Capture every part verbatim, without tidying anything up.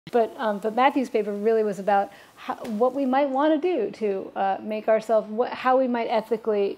But, um, but Matthew's paper really was about how, what we might want to do to uh, make ourselves, what, how we might ethically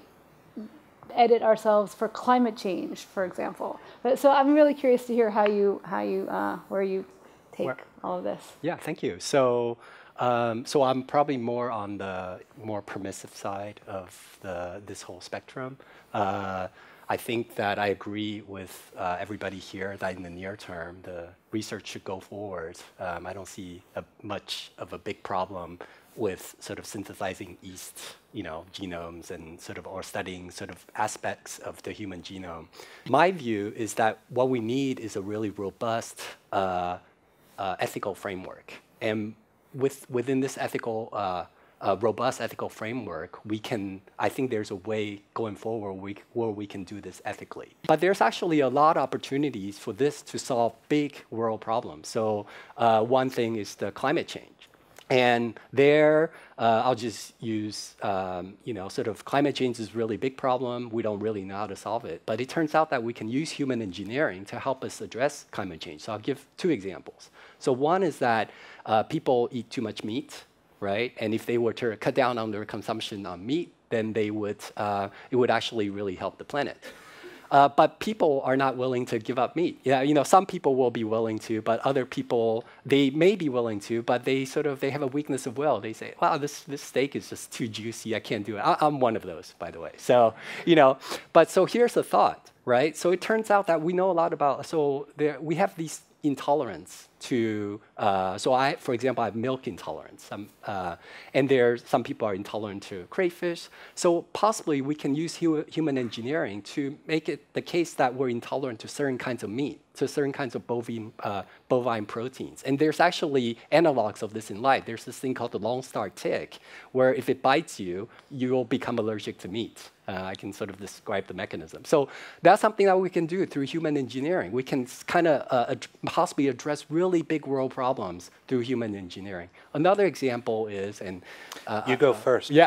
edit ourselves for climate change, for example. But, so I'm really curious to hear how you, how you, uh, where you take where, all of this. Yeah, thank you. So, um, so I'm probably more on the more permissive side of the this whole spectrum. Uh, I think that I agree with uh, everybody here that in the near term, the research should go forward. Um, I don't see a, much of a big problem with sort of synthesizing yeast, you know, genomes and sort of, or studying sort of aspects of the human genome. My view is that what we need is a really robust uh, uh, ethical framework. And with, within this ethical uh, A robust ethical framework, we can, I think there's a way going forward we, where we can do this ethically. But there's actually a lot of opportunities for this to solve big world problems. So uh, one thing is the climate change. And there, uh, I'll just use, um, you know, sort of climate change is a really big problem. We don't really know how to solve it. But it turns out that we can use human engineering to help us address climate change. So I'll give two examples. So one is that uh, people eat too much meat. Right? And if they were to cut down on their consumption on meat, then they would, uh, it would actually really help the planet. Uh, but people are not willing to give up meat. Yeah, you know, some people will be willing to, but other people, they may be willing to, but they sort of, they have a weakness of will. They say, wow, this, this steak is just too juicy. I can't do it. I, I'm one of those, by the way. So, you know, but so here's the thought, right? So it turns out that we know a lot about, so there, we have these intolerance to, uh, so I, for example, I have milk intolerance, um, uh, and there, some people are intolerant to crayfish. So possibly we can use hu human engineering to make it the case that we're intolerant to certain kinds of meat, to certain kinds of bovine, uh, bovine proteins. And there's actually analogs of this in life. There's this thing called the Lone Star tick, where if it bites you, you will become allergic to meat. Uh, I can sort of describe the mechanism. So that's something that we can do through human engineering. We can kind of uh, ad possibly address really big world problems through human engineering. Another example is, and uh, you go uh, first. Yeah,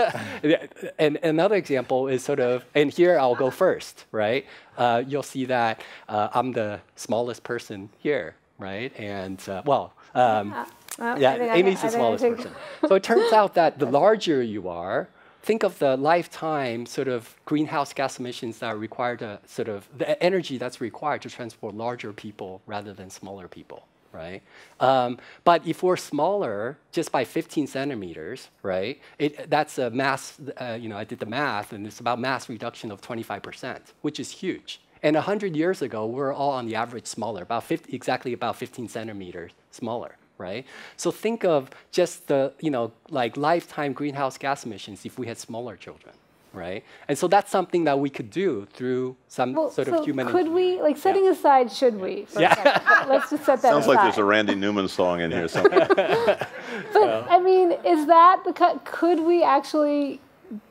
and another example is sort of, and here I'll go first, right? Uh, you'll see that uh, I'm the smallest person here, right? And uh, well, um, yeah, well, yeah Amy's can, the smallest person. So it turns out that the larger you are, think of the lifetime sort of greenhouse gas emissions that are required to sort of, the energy that's required to transport larger people rather than smaller people, right? Um, but if we're smaller, just by fifteen centimeters, right, it, that's a mass, uh, you know, I did the math, and it's about mass reduction of twenty-five percent, which is huge. And one hundred years ago, we were all on the average smaller, about fifty, exactly about fifteen centimeters smaller. Right? So think of just the, you know, like lifetime greenhouse gas emissions if we had smaller children, right? And so that's something that we could do through some well, sort so of human. Could we, like setting yeah. aside, should we? For yeah. a second, let's just set that Sounds aside. like there's a Randy Newman song in here somewhere. But so. I mean, is that the cut? Could we actually?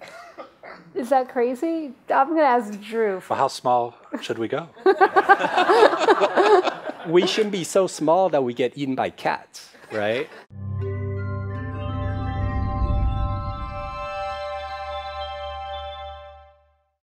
Is that crazy? I'm going to ask Drew. Well, how small should we go? We shouldn't be so small that we get eaten by cats, right?